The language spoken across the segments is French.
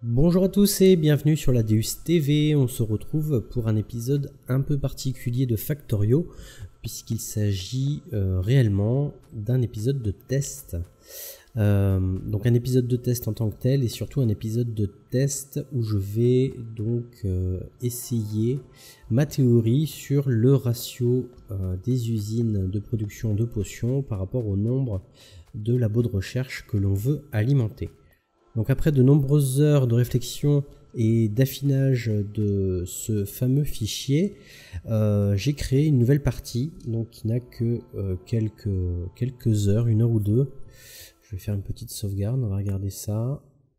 Bonjour à tous et bienvenue sur la Deus TV. On se retrouve pour un épisode un peu particulier de Factorio puisqu'il s'agit réellement d'un épisode de test. Donc un épisode de test en tant que tel et surtout un épisode de test où je vais donc essayer ma théorie sur le ratio des usines de production de potions par rapport au nombre de labos de recherche que l'on veut alimenter. Donc après de nombreuses heures de réflexion et d'affinage de ce fameux fichier, j'ai créé une nouvelle partie, donc qui n'a que quelques heures, une heure ou deux. Je vais faire une petite sauvegarde, on va regarder ça.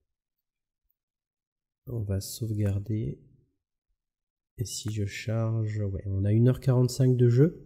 On va sauvegarder. Et si je charge, ouais, on a 1h45 de jeu.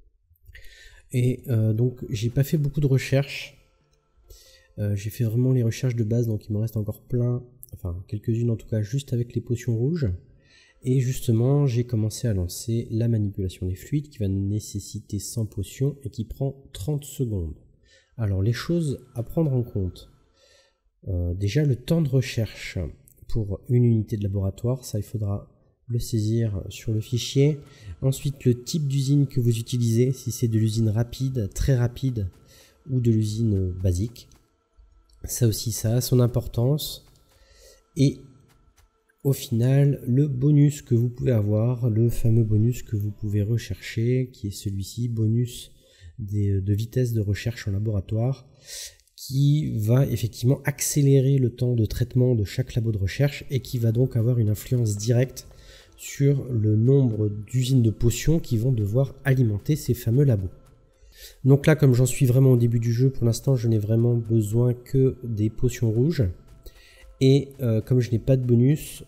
Et donc j'ai pas fait beaucoup de recherches. J'ai fait vraiment les recherches de base, donc il me reste encore plein, enfin quelques-unes en tout cas, juste avec les potions rouges. Et justement, j'ai commencé à lancer la manipulation des fluides qui va nécessiter 100 potions et qui prend 30 secondes. Alors les choses à prendre en compte. Déjà le temps de recherche pour une unité de laboratoire, ça il faudra le saisir sur le fichier. Ensuite le type d'usine que vous utilisez, si c'est de l'usine rapide, très rapide ou de l'usine basique. Ça aussi, ça a son importance. Et au final, le bonus que vous pouvez avoir, le fameux bonus que vous pouvez rechercher, qui est celui-ci, bonus de vitesse de recherche en laboratoire, qui va effectivement accélérer le temps de traitement de chaque labo de recherche et qui va donc avoir une influence directe sur le nombre d'usines de potions qui vont devoir alimenter ces fameux labos. Donc là, comme j'en suis vraiment au début du jeu, pour l'instant je n'ai vraiment besoin que des potions rouges. Et comme je n'ai pas de bonus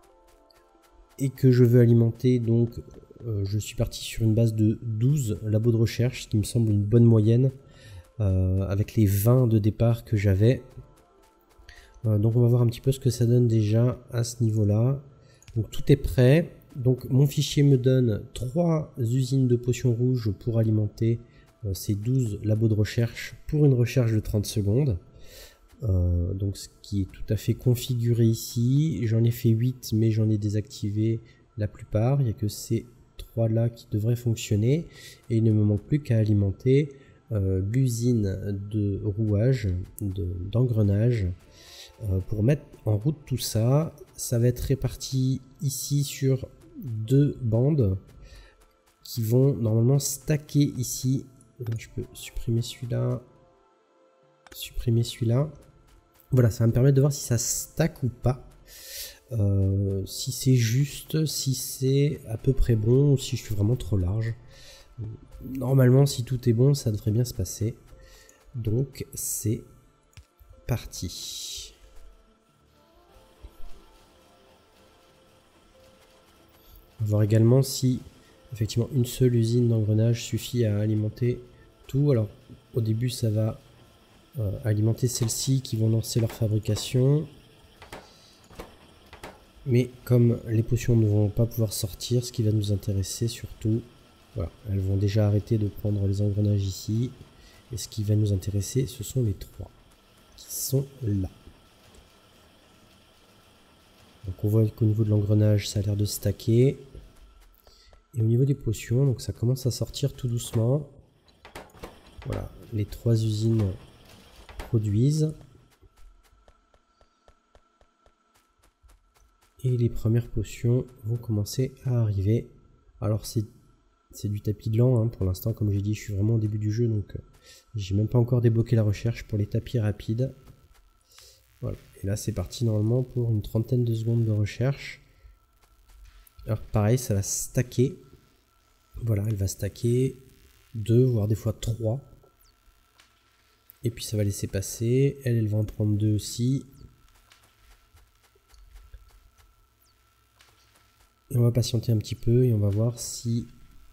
et que je veux alimenter, donc je suis parti sur une base de 12 labos de recherche, ce qui me semble une bonne moyenne avec les 20 de départ que j'avais. Donc on va voir un petit peu ce que ça donne déjà à ce niveau-là. Donc tout est prêt. Donc mon fichier me donne 3 usines de potions rouges pour alimenter ces 12 labos de recherche pour une recherche de 30 secondes. Donc ce qui est tout à fait configuré ici. J'en ai fait 8 mais j'en ai désactivé la plupart. Il n'y a que ces 3 là qui devraient fonctionner. Et il ne me manque plus qu'à alimenter l'usine de rouage, d'engrenage. Pour mettre en route tout ça, ça va être réparti ici sur 2 bandes qui vont normalement stacker ici. Donc je peux supprimer celui-là, supprimer celui-là. Voilà, ça va me permettre de voir si ça stack ou pas. Si c'est juste, si c'est à peu près bon ou si je suis vraiment trop large. Normalement, si tout est bon, ça devrait bien se passer. Donc c'est parti. On va voir également si effectivement une seule usine d'engrenage suffit à alimenter tout. Alors au début ça va alimenter celles-ci qui vont lancer leur fabrication. Mais comme les potions ne vont pas pouvoir sortir, ce qui va nous intéresser surtout, voilà, elles vont déjà arrêter de prendre les engrenages ici. Et ce qui va nous intéresser, ce sont les 3 qui sont là. Donc on voit qu'au niveau de l'engrenage, ça a l'air de stacker. Et au niveau des potions, donc ça commence à sortir tout doucement. Voilà, les 3 usines produisent. Et les premières potions vont commencer à arriver. Alors c'est du tapis lent hein, pour l'instant, comme j'ai dit, je suis vraiment au début du jeu, donc j'ai même pas encore débloqué la recherche pour les tapis rapides. Voilà, et là c'est parti normalement pour une trentaine de secondes de recherche. Alors pareil, ça va stacker. Voilà, elle va stacker 2, voire des fois 3. Et puis ça va laisser passer. Elle va en prendre 2 aussi. Et on va patienter un petit peu et on va voir si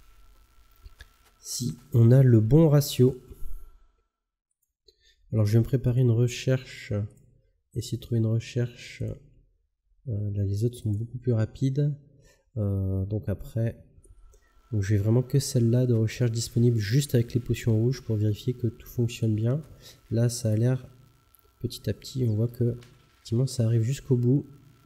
on a le bon ratio. Alors je vais me préparer une recherche. Essayer de trouver une recherche. Là les autres sont beaucoup plus rapides. Donc après... Donc j'ai vraiment que celle-là de recherche disponible juste avec les potions rouges pour vérifier que tout fonctionne bien. Là ça a l'air petit à petit, on voit que effectivement ça arrive jusqu'au bout.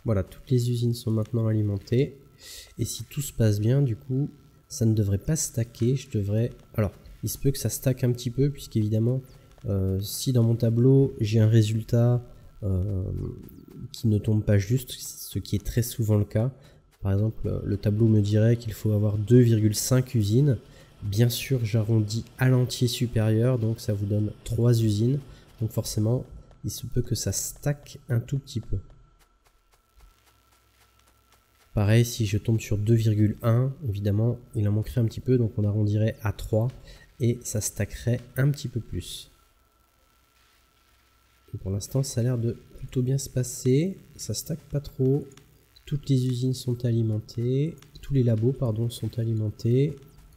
Voilà, toutes les usines sont maintenant alimentées. Et si tout se passe bien, du coup, ça ne devrait pas stacker. Je devrais... Alors, il se peut que ça stack un petit peu, puisqu'évidemment, si dans mon tableau, j'ai un résultat qui ne tombe pas juste, ce qui est très souvent le cas. Par exemple, le tableau me dirait qu'il faut avoir 2,5 usines. Bien sûr, j'arrondis à l'entier supérieur, donc ça vous donne 3 usines. Donc forcément, il se peut que ça stack un tout petit peu. Pareil, si je tombe sur 2,1, évidemment, il en manquerait un petit peu, donc on arrondirait à 3 et ça stackerait un petit peu plus. Et pour l'instant, ça a l'air de plutôt bien se passer. Ça stack pas trop. Toutes les usines sont alimentées. Tous les labos, pardon, sont alimentés.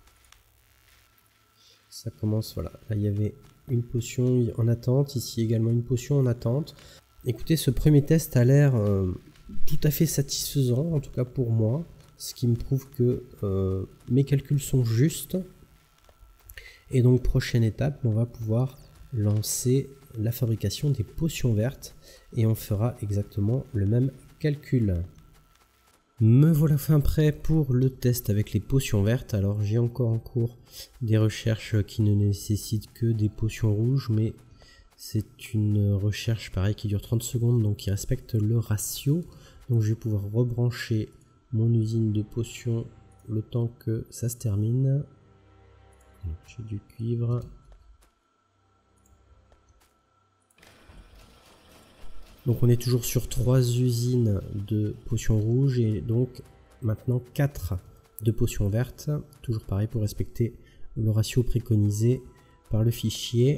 Ça commence, voilà. Là, il y avait une potion en attente. Ici également une potion en attente. Écoutez, ce premier test a l'air tout à fait satisfaisant, en tout cas pour moi. Ce qui me prouve que mes calculs sont justes. Et donc, prochaine étape, on va pouvoir lancer la fabrication des potions vertes. Et on fera exactement le même calcul. Me voilà fin prêt pour le test avec les potions vertes. Alors j'ai encore en cours des recherches qui ne nécessitent que des potions rouges, mais c'est une recherche pareil qui dure 30 secondes, donc qui respecte le ratio. Donc je vais pouvoir rebrancher mon usine de potions le temps que ça se termine. J'ai du cuivre. Donc on est toujours sur 3 usines de potions rouges et donc maintenant 4 de potions vertes. Toujours pareil pour respecter le ratio préconisé par le fichier.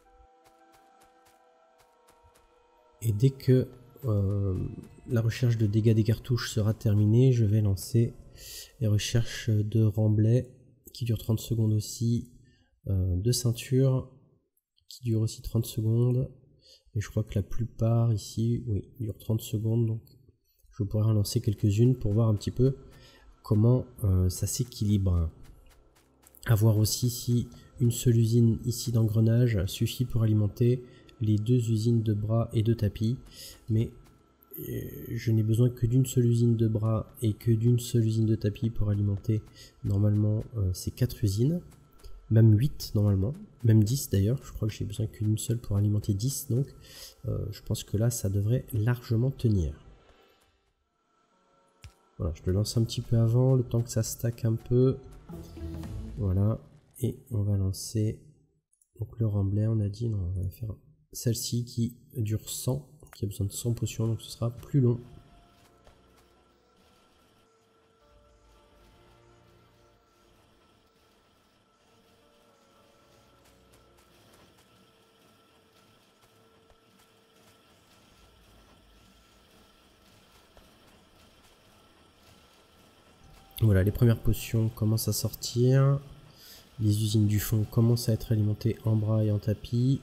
Et dès que la recherche de dégâts des cartouches sera terminée, je vais lancer les recherches de remblais qui durent 30 secondes aussi, de ceinture qui dure aussi 30 secondes. Et je crois que la plupart ici, oui, durent 30 secondes, donc je pourrais en lancer quelques-unes pour voir un petit peu comment ça s'équilibre. À voir aussi si une seule usine ici d'engrenage suffit pour alimenter les 2 usines de bras et de tapis, mais je n'ai besoin que d'une seule usine de bras et que d'une seule usine de tapis pour alimenter normalement ces 4 usines. Même 8 normalement, même 10 d'ailleurs, je crois que j'ai besoin que d'une seule pour alimenter 10, donc je pense que là ça devrait largement tenir. Voilà, je le lance un petit peu avant, le temps que ça stack un peu. Voilà, et on va lancer donc le remblai, on a dit, non, on va faire celle-ci qui dure 100, qui a besoin de 100 potions, donc ce sera plus long. Voilà, les premières potions commencent à sortir. Les usines du fond commencent à être alimentées en bras et en tapis.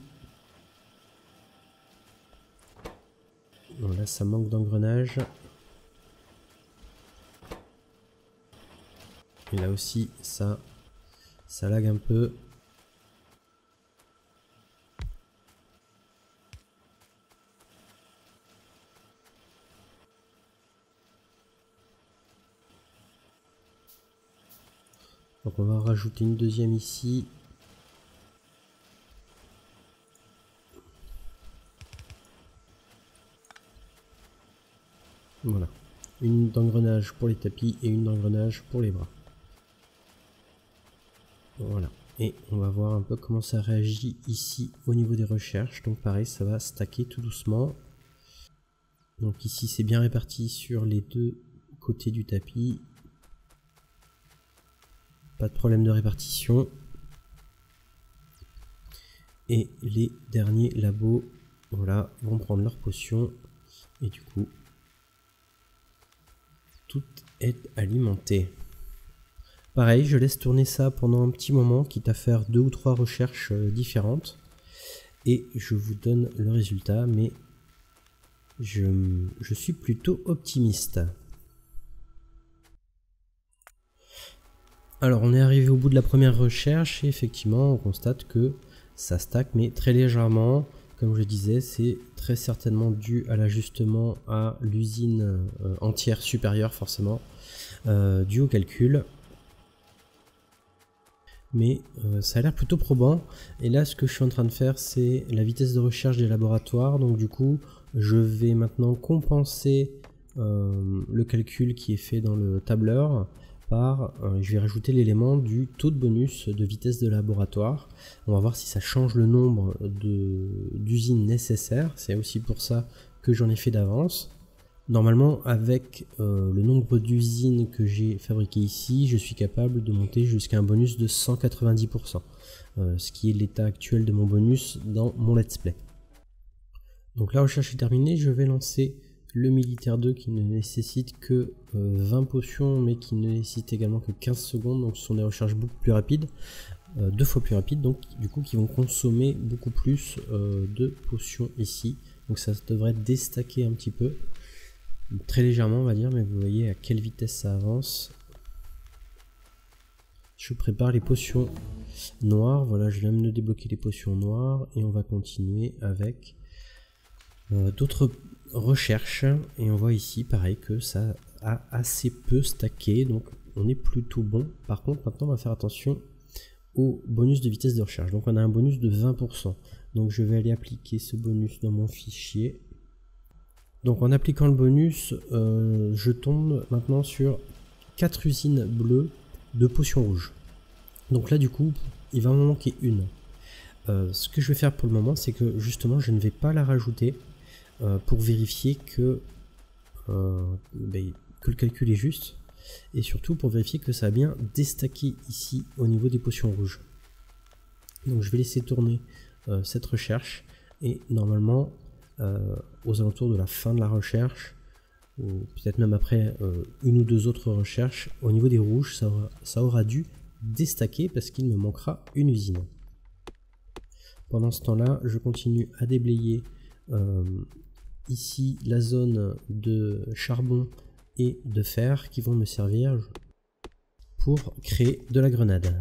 Voilà, ça manque d'engrenage. Et là aussi, ça lag un peu. Donc on va rajouter une deuxième ici. Voilà. Une d'engrenage pour les tapis et une d'engrenage pour les bras. Voilà. Et on va voir un peu comment ça réagit ici au niveau des recherches. Donc pareil, ça va stacker tout doucement. Donc ici c'est bien réparti sur les 2 côtés du tapis. Pas de problème de répartition. Et les derniers labos, voilà, vont prendre leur potion. Et du coup, tout est alimenté. Pareil, je laisse tourner ça pendant un petit moment, quitte à faire 2 ou 3 recherches différentes. Et je vous donne le résultat, mais je suis plutôt optimiste. Alors on est arrivé au bout de la première recherche et effectivement on constate que ça stack mais très légèrement. comme je disais, c'est très certainement dû à l'ajustement à l'usine entière supérieure forcément, dû au calcul. Mais ça a l'air plutôt probant. Et là, ce que je suis en train de faire, c'est la vitesse de recherche des laboratoires. Donc du coup, je vais maintenant compenser le calcul qui est fait dans le tableur par, je vais rajouter l'élément du taux de bonus de vitesse de laboratoire. On va voir si ça change le nombre d'usines nécessaires. C'est aussi pour ça que j'en ai fait d'avance. Normalement, avec le nombre d'usines que j'ai fabriquées ici, je suis capable de monter jusqu'à un bonus de 190%, ce qui est l'état actuel de mon bonus dans mon let's play. Donc la recherche est terminée, je vais lancer le militaire 2 qui ne nécessite que 20 potions, mais qui ne nécessite également que 15 secondes, donc ce sont des recherches beaucoup plus rapides, 2 fois plus rapides, donc du coup qui vont consommer beaucoup plus de potions ici, donc ça devrait déstacker un petit peu. Très légèrement on va dire, mais vous voyez à quelle vitesse ça avance. Je prépare les potions noires, voilà, je viens de débloquer les potions noires et on va continuer avec d'autres recherches. Et on voit ici pareil que ça a assez peu stacké, donc on est plutôt bon. Par contre maintenant on va faire attention au bonus de vitesse de recherche. Donc on a un bonus de 20%, donc je vais aller appliquer ce bonus dans mon fichier. Donc en appliquant le bonus, je tombe maintenant sur 4 usines bleues de potions rouges. Donc là du coup, il va m'en manquer une. Ce que je vais faire pour le moment, c'est que justement, je ne vais pas la rajouter pour vérifier que le calcul est juste. Et surtout pour vérifier que ça a bien déstacké ici au niveau des potions rouges. Donc je vais laisser tourner cette recherche et normalement... aux alentours de la fin de la recherche, ou peut-être même après une ou deux autres recherches, au niveau des rouges, ça aura dû déstacker parce qu'il me manquera une usine. Pendant ce temps-là, je continue à déblayer ici la zone de charbon et de fer qui vont me servir pour créer de la grenade.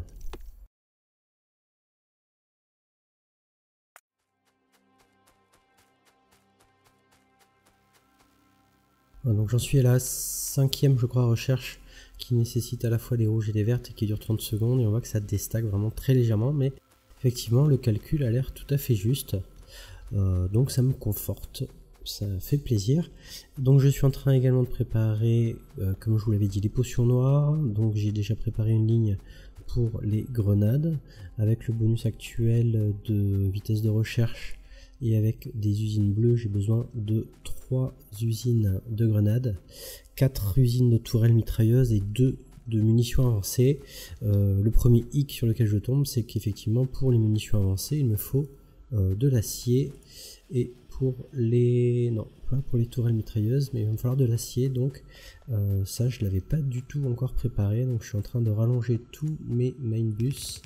Donc j'en suis à la 5e je crois recherche qui nécessite à la fois les rouges et les vertes et qui dure 30 secondes et on voit que ça déstack vraiment très légèrement, mais effectivement le calcul a l'air tout à fait juste, donc ça me conforte, ça fait plaisir. Donc je suis en train également de préparer, comme je vous l'avais dit, les potions noires. Donc j'ai déjà préparé une ligne pour les grenades avec le bonus actuel de vitesse de recherche. Et avec des usines bleues, j'ai besoin de 3 usines de grenades, 4 usines de tourelles mitrailleuses et 2 de munitions avancées. Le premier hic sur lequel je tombe, c'est qu'effectivement pour les munitions avancées, il me faut de l'acier. Et pour les... non, pas pour les tourelles mitrailleuses, mais il va me falloir de l'acier. Donc ça, je ne l'avais pas du tout encore préparé. Donc je suis en train de rallonger tous mes main bus.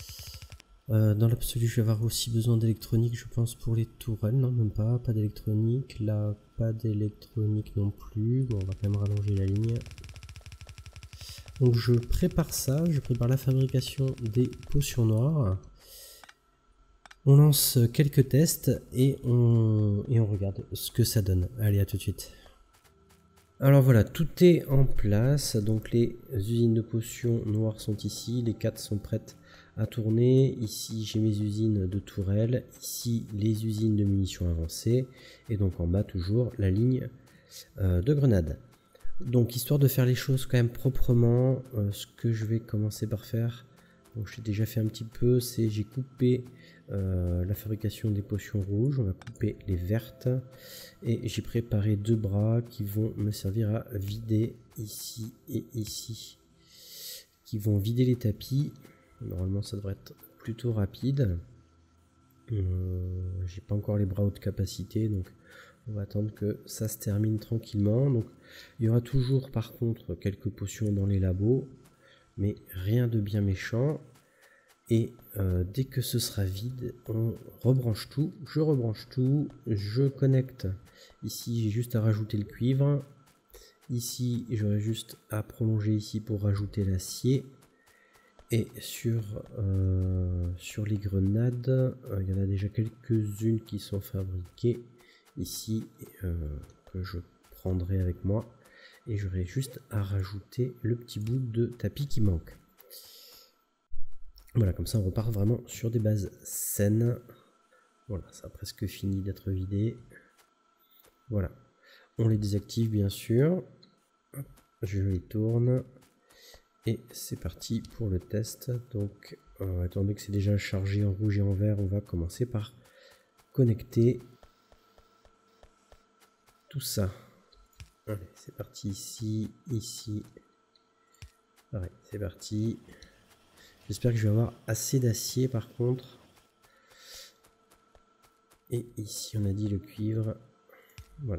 Dans l'absolu, je vais avoir aussi besoin d'électronique, je pense, pour les tourelles. Non, même pas d'électronique. Là, pas d'électronique non plus. Bon, on va quand même rallonger la ligne. Donc, je prépare ça. Je prépare la fabrication des potions noires. On lance quelques tests et on regarde ce que ça donne. Allez, à tout de suite. Alors voilà, tout est en place. Donc, les usines de potions noires sont ici. Les 4 sont prêtes à tourner. Ici j'ai mes usines de tourelles, ici les usines de munitions avancées et donc en bas toujours la ligne de grenades. Donc histoire de faire les choses quand même proprement, ce que je vais commencer par faire, donc j'ai déjà fait un petit peu, c'est j'ai coupé la fabrication des potions rouges, on va couper les vertes et j'ai préparé 2 bras qui vont me servir à vider ici et ici, qui vont vider les tapis. Normalement ça devrait être plutôt rapide. J'ai pas encore les bras haute capacité, donc on va attendre que ça se termine tranquillement. Donc il y aura toujours par contre quelques potions dans les labos, mais rien de bien méchant. Et dès que ce sera vide, on rebranche tout. Je rebranche tout, je connecte. Ici j'ai juste à rajouter le cuivre. Ici j'aurai juste à prolonger ici pour rajouter l'acier. Et sur les grenades, il y en a déjà quelques-unes qui sont fabriquées ici, que je prendrai avec moi. Et j'aurai juste à rajouter le petit bout de tapis qui manque. Voilà, comme ça on repart vraiment sur des bases saines. Voilà, ça a presque fini d'être vidé. Voilà, on les désactive bien sûr. Je les tourne. Et c'est parti pour le test. Donc, étant donné que c'est déjà chargé en rouge et en vert, on va commencer par connecter tout ça. Allez, c'est parti ici, ici. Pareil, c'est parti. J'espère que je vais avoir assez d'acier par contre. Et ici, on a dit le cuivre. Voilà.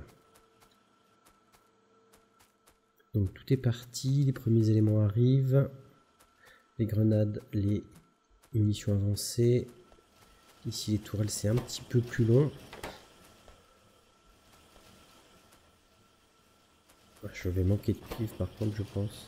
Donc tout est parti, les premiers éléments arrivent. Les grenades, les munitions avancées. Ici, les tourelles, c'est un petit peu plus long. Je vais manquer de cuivre par contre, je pense.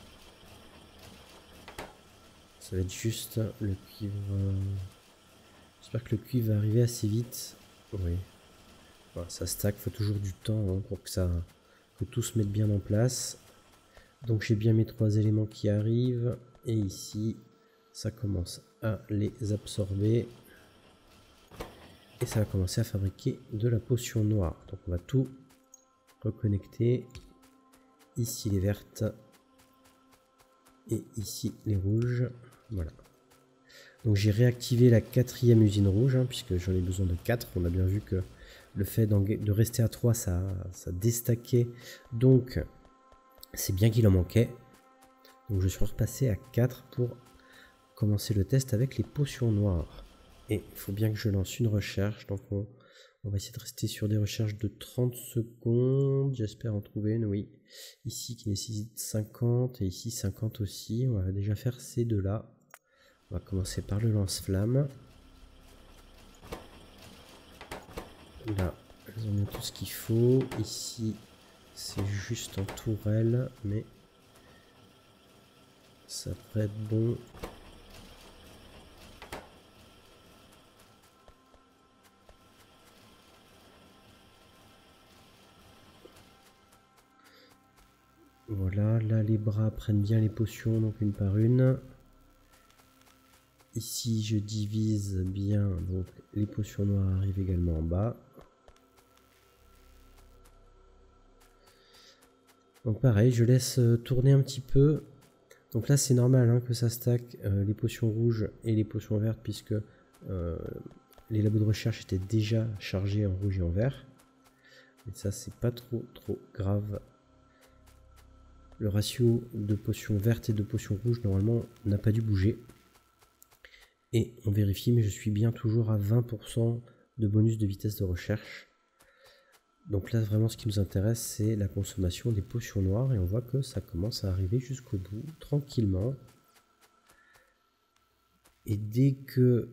Ça va être juste le cuivre. J'espère que le cuivre va arriver assez vite. Oui. Voilà, ça stack, faut toujours du temps pour que tout se mette bien en place. Donc j'ai bien mes 3 éléments qui arrivent. Et ici, ça commence à les absorber. Et ça va commencer à fabriquer de la potion noire. Donc on va tout reconnecter. Ici les vertes. Et ici les rouges. Voilà. Donc j'ai réactivé la 4e usine rouge, puisque j'en ai besoin de 4. On a bien vu que le fait de rester à 3, ça déstackait. Donc c'est bien qu'il en manquait. Donc je suis repassé à 4 pour commencer le test avec les potions noires. Et il faut bien que je lance une recherche. Donc on va essayer de rester sur des recherches de 30 secondes. J'espère en trouver une, oui. Ici qui nécessite 50 et ici 50 aussi. On va déjà faire ces deux-là. On va commencer par le lance-flamme. Là, elles ont bien tout ce qu'il faut. Ici, c'est juste en tourelle, mais ça devrait être bon. Voilà, là les bras prennent bien les potions, donc une par une. Ici je divise bien, donc les potions noires arrivent également en bas. Donc pareil, je laisse tourner un petit peu. Donc là c'est normal que ça stack les potions rouges et les potions vertes, puisque les labos de recherche étaient déjà chargés en rouge et en vert. Mais ça c'est pas trop grave. Le ratio de potions vertes et de potions rouges normalement n'a pas dû bouger. Et on vérifie, mais je suis bien toujours à 20% de bonus de vitesse de recherche. Donc là vraiment ce qui nous intéresse, c'est la consommation des potions noires. Et on voit que ça commence à arriver jusqu'au bout, tranquillement. Et dès que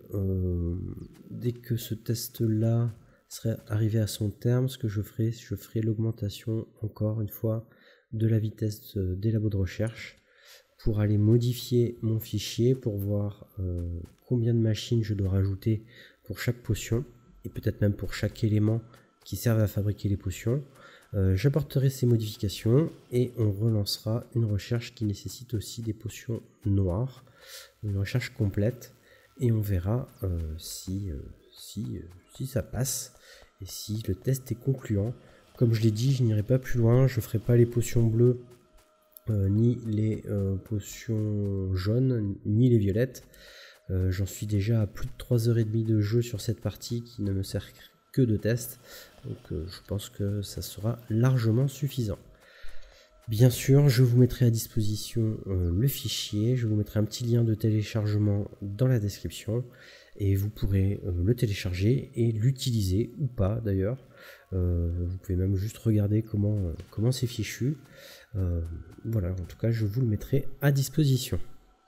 ce test-là serait arrivé à son terme, ce que je ferai l'augmentation encore une fois de la vitesse des labos de recherche pour aller modifier mon fichier pour voir combien de machines je dois rajouter pour chaque potion et peut-être même pour chaque élément qui servent à fabriquer les potions. J'apporterai ces modifications et on relancera une recherche qui nécessite aussi des potions noires, une recherche complète, et on verra si ça passe et si le test est concluant. Comme je l'ai dit, je n'irai pas plus loin, je ne ferai pas les potions bleues, ni les potions jaunes, ni les violettes. J'en suis déjà à plus de 3h30 de jeu sur cette partie qui ne me sert que de test. Donc je pense que ça sera largement suffisant. Bien sûr, je vous mettrai à disposition le fichier, je vous mettrai un petit lien de téléchargement dans la description et vous pourrez le télécharger et l'utiliser ou pas d'ailleurs. Vous pouvez même juste regarder comment c'est fichu. Voilà, en tout cas, je vous le mettrai à disposition.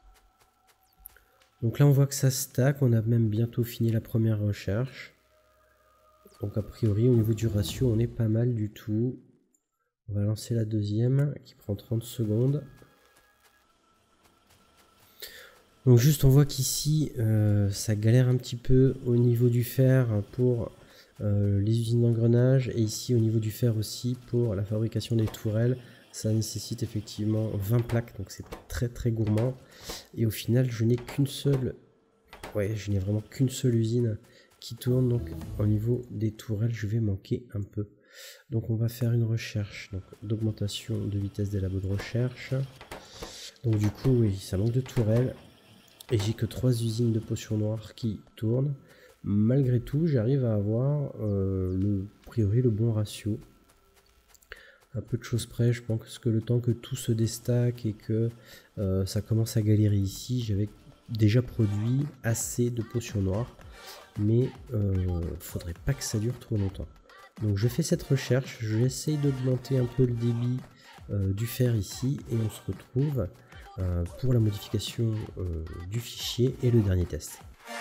Donc là, on voit que ça stack, on a même bientôt fini la première recherche. Donc a priori, au niveau du ratio, on est pas mal du tout. On va lancer la deuxième qui prend 30 secondes. Donc juste on voit qu'ici ça galère un petit peu au niveau du fer pour les usines d'engrenage, et ici au niveau du fer aussi pour la fabrication des tourelles. Ça nécessite effectivement 20 plaques, donc c'est très très gourmand. Et au final je n'ai qu'une seule, je n'ai vraiment qu'une seule usine qui tourne, donc au niveau des tourelles je vais manquer un peu. Donc on va faire une recherche d'augmentation de vitesse des labos de recherche. Donc du coup oui, ça manque de tourelles. Et j'ai que 3 usines de potions noires qui tournent. Malgré tout, j'arrive à avoir a priori le bon ratio. Un peu de choses près, je pense que le temps que tout se déstack et que ça commence à galérer ici, j'avais déjà produit assez de potions noires. Mais faudrait pas que ça dure trop longtemps. Donc je fais cette recherche, j'essaye d'augmenter un peu le débit du fer ici, et on se retrouve pour la modification du fichier et le dernier test.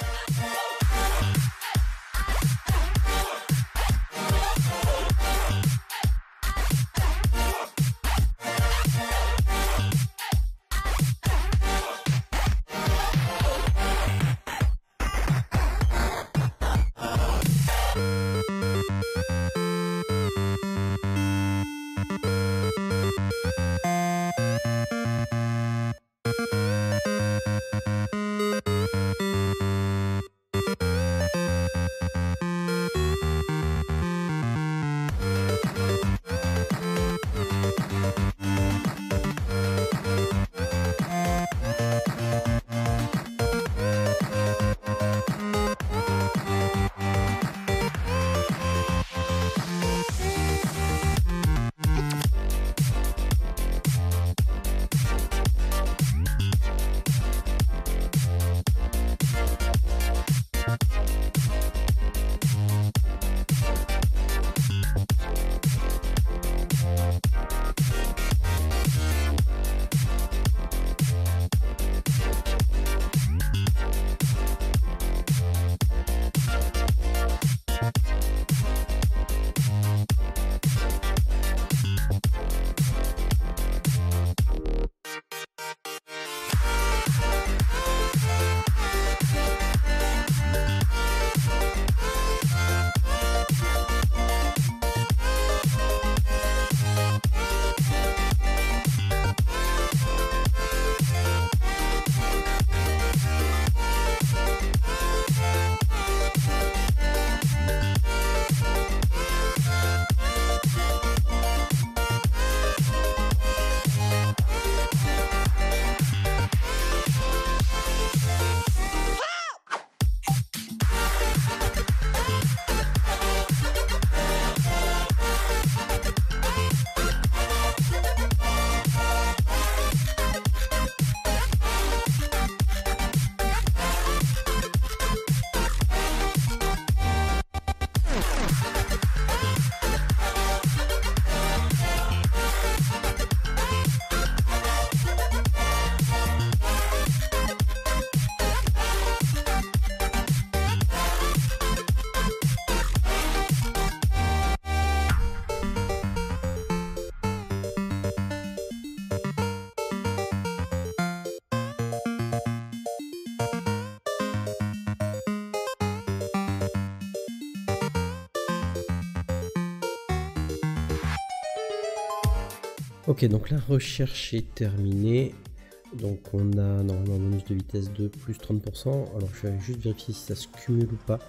Ok, donc la recherche est terminée. Donc on a normalement un bonus de vitesse de plus 30%. Alors je vais juste vérifier si ça se cumule ou pas.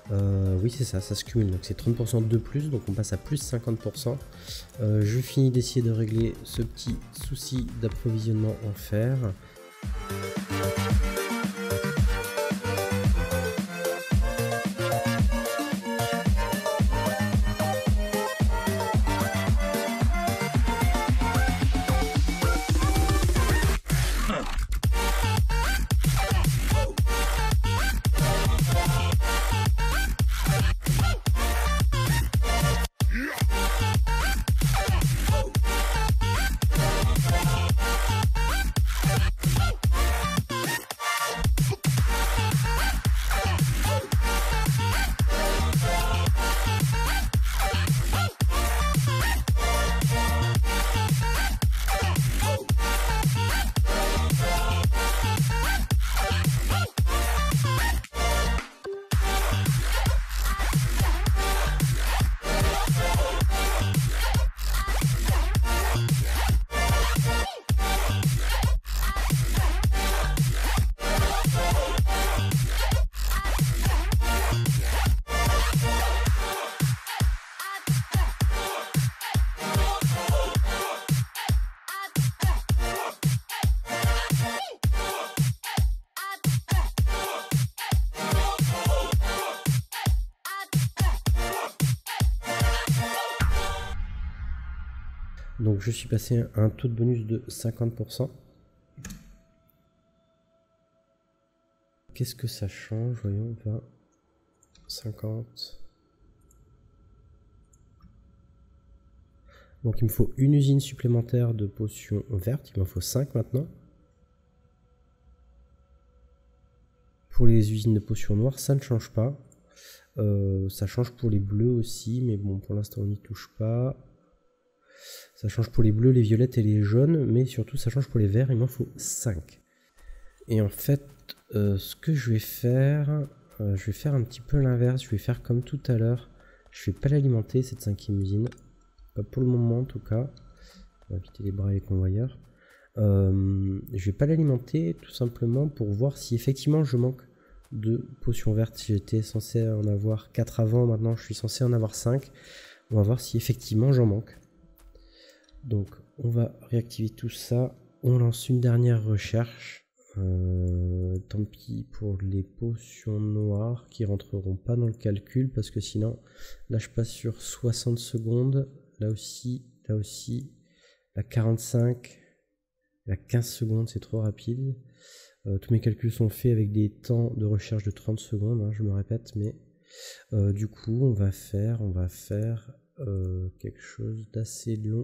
Oui c'est ça, ça se cumule. Donc c'est 30% de plus, donc on passe à plus 50%. Je finis d'essayer de régler ce petit souci d'approvisionnement en fer. Donc je suis passé à un taux de bonus de 50%. Qu'est-ce que ça change? Voyons, 20, 50. Donc il me faut une usine supplémentaire de potions vertes, il m'en faut 5 maintenant. Pour les usines de potions noires, ça ne change pas. Ça change pour les bleus aussi, mais bon, pour l'instant on n'y touche pas. Ça change pour les bleus, les violettes et les jaunes, mais surtout ça change pour les verts, il m'en faut 5. Et en fait, ce que je vais faire un petit peu l'inverse, je vais faire comme tout à l'heure. Je vais pas l'alimenter cette 5e usine. Pas pour le moment en tout cas. On va éviter les bras et les convoyeurs. Je vais pas l'alimenter tout simplement pour voir si effectivement je manque de potions vertes. J'étais censé en avoir 4 avant, maintenant je suis censé en avoir 5. On va voir si effectivement j'en manque. Donc on va réactiver tout ça. On lance une dernière recherche. Tant pis pour les potions noires qui rentreront pas dans le calcul parce que sinon là je passe sur 60 secondes. Là aussi, la 45, la 15 secondes, c'est trop rapide. Tous mes calculs sont faits avec des temps de recherche de 30 secondes, hein, je me répète, mais du coup, on va faire quelque chose d'assez long.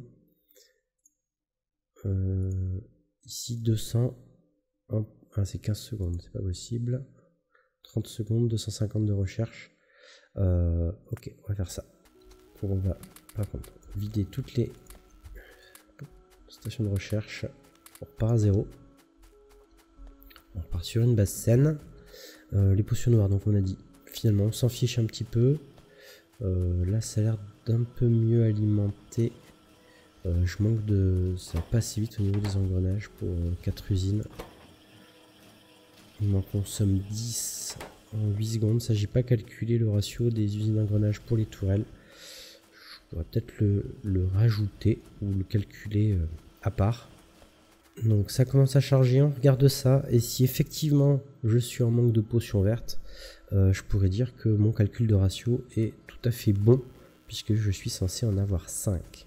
Ici, 200, c'est 15 secondes, c'est pas possible. 30 secondes, 250 de recherche. Ok, on va faire ça. On va, par contre, vider toutes les stations de recherche. On repart à 0. On repart sur une base saine. Les potions noires, donc on a dit, finalement on s'en fiche un petit peu. Là ça a l'air d'un peu mieux alimenté. Je manque de... ça va pas assez vite au niveau des engrenages pour 4 usines. Il m'en consomme 10 en 8 secondes. Ça, j'ai pas calculé le ratio des usines d'engrenages pour les tourelles. Je pourrais peut-être le rajouter ou le calculer à part. Donc ça commence à charger, on regarde ça. Et si effectivement je suis en manque de potions vertes, je pourrais dire que mon calcul de ratio est tout à fait bon puisque je suis censé en avoir 5.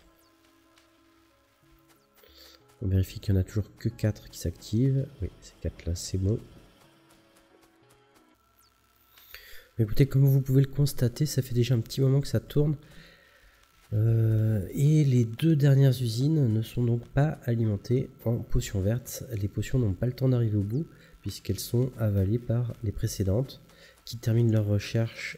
On vérifie qu'il n'y en a toujours que 4 qui s'activent. Oui, ces 4 là, c'est bon. Écoutez, comme vous pouvez le constater, ça fait déjà un petit moment que ça tourne. Et les 2 dernières usines ne sont donc pas alimentées en potions vertes. Les potions n'ont pas le temps d'arriver au bout, puisqu'elles sont avalées par les précédentes, qui terminent leur recherche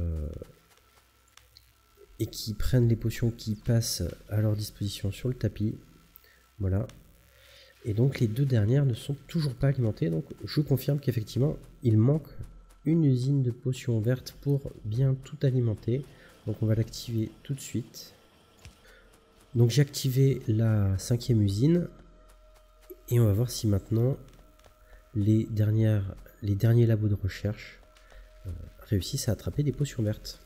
et qui prennent les potions qui passent à leur disposition sur le tapis. Voilà. Et donc les 2 dernières ne sont toujours pas alimentées, donc je confirme qu'effectivement il manque une usine de potions vertes pour bien tout alimenter. Donc on va l'activer tout de suite. Donc j'ai activé la 5e usine et on va voir si maintenant les derniers labos de recherche réussissent à attraper des potions vertes.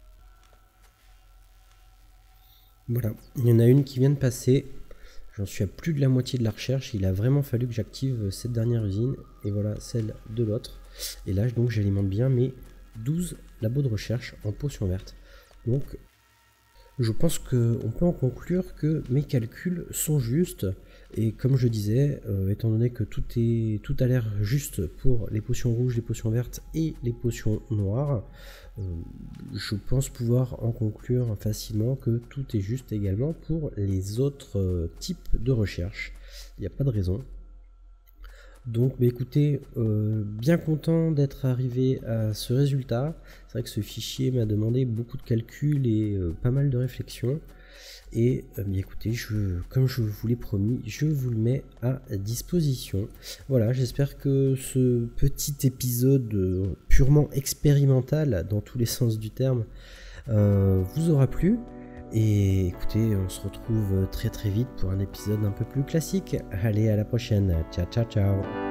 Voilà, il y en a une qui vient de passer. J'en suis à plus de la moitié de la recherche. Il a vraiment fallu que j'active cette dernière usine. Et voilà celle de l'autre. Et là, donc, j'alimente bien mes 12 labos de recherche en potions vertes. Donc, je pense qu'on peut en conclure que mes calculs sont justes. Et comme je disais, étant donné que tout a l'air juste pour les potions rouges, les potions vertes et les potions noires, je pense pouvoir en conclure facilement que tout est juste également pour les autres types de recherche. Il n'y a pas de raison. Donc écoutez, bien content d'être arrivé à ce résultat. C'est vrai que ce fichier m'a demandé beaucoup de calculs et pas mal de réflexions. Et écoutez, comme je vous l'ai promis, je vous le mets à disposition. Voilà, j'espère que ce petit épisode purement expérimental, dans tous les sens du terme, vous aura plu. Et écoutez, on se retrouve très très vite pour un épisode un peu plus classique. Allez, à la prochaine. Ciao, ciao, ciao.